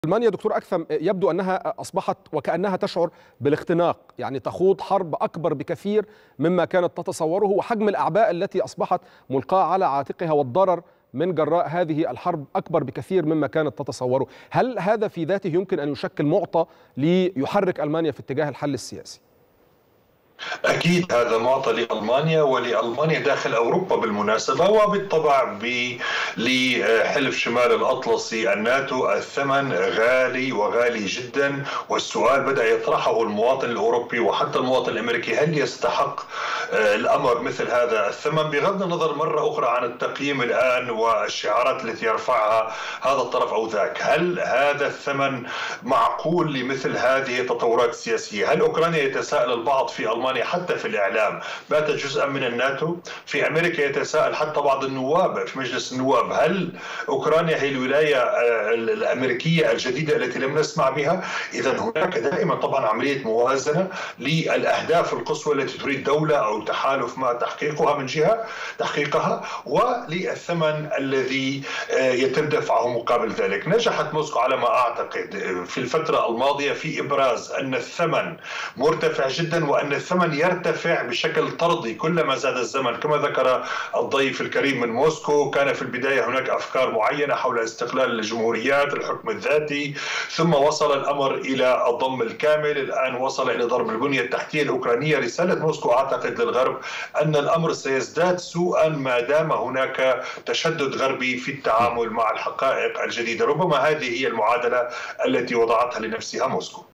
ألمانيا دكتور أكثم يبدو أنها أصبحت وكأنها تشعر بالاختناق، يعني تخوض حرب أكبر بكثير مما كانت تتصوره، وحجم الأعباء التي أصبحت ملقاة على عاتقها والضرر من جراء هذه الحرب أكبر بكثير مما كانت تتصوره. هل هذا في ذاته يمكن أن يشكل معطى ليحرك ألمانيا في اتجاه الحل السياسي؟ أكيد هذا معطى لألمانيا ولألمانيا داخل أوروبا بالمناسبة، وبالطبع لحلف شمال الأطلسي الناتو. الثمن غالي وغالي جدا، والسؤال بدأ يطرحه المواطن الأوروبي وحتى المواطن الأمريكي: هل يستحق الأمر مثل هذا الثمن؟ بغض النظر مرة أخرى عن التقييم الآن والشعارات التي يرفعها هذا الطرف أو ذاك، هل هذا الثمن معقول لمثل هذه التطورات السياسية؟ هل أوكرانيا يتساءل البعض في ألمانيا حتى في الإعلام باتت جزءا من الناتو؟ في أمريكا يتساءل حتى بعض النواب في مجلس النواب: هل أوكرانيا هي الولاية الأمريكية الجديدة التي لم نسمع بها؟ إذا هناك دائما طبعا عملية موازنة للأهداف القصوى التي تريد دولة أو تحالف ما تحقيقها من جهة تحقيقها، وللثمن الذي يتم دفعه مقابل ذلك. نجحت موسكو على ما أعتقد في الفترة الماضية في إبراز أن الثمن مرتفع جدا، وأن الثمن يرتفع بشكل طردي كلما زاد الزمن. كما ذكر الضيف الكريم من موسكو، كان في البداية هناك أفكار معينة حول استقلال الجمهوريات، الحكم الذاتي، ثم وصل الأمر إلى الضم الكامل، الآن وصل إلى ضرب البنية التحتية الأوكرانية. رسالة موسكو أعتقد للغرب أن الأمر سيزداد سوءا ما دام هناك تشدد غربي في التعامل مع الحقائق الجديدة. ربما هذه هي المعادلة التي وضعتها لنفسها موسكو.